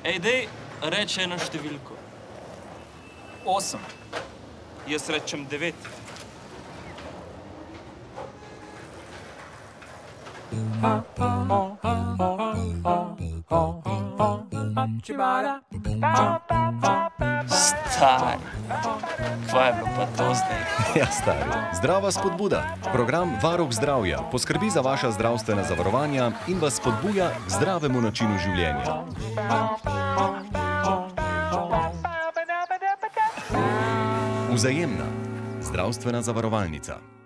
Ej, dej, reči eno številko. 8. Jaz rečem 9. Stari, kva je bilo pa to zdaj? Ja, stari. Zdrava spodbuda. Program Varuh zdravja poskrbi za vaša zdravstvena zavarovanja in vas spodbuja k zdravemu načinu življenja. Vzajemna zdravstvena zavarovalnica.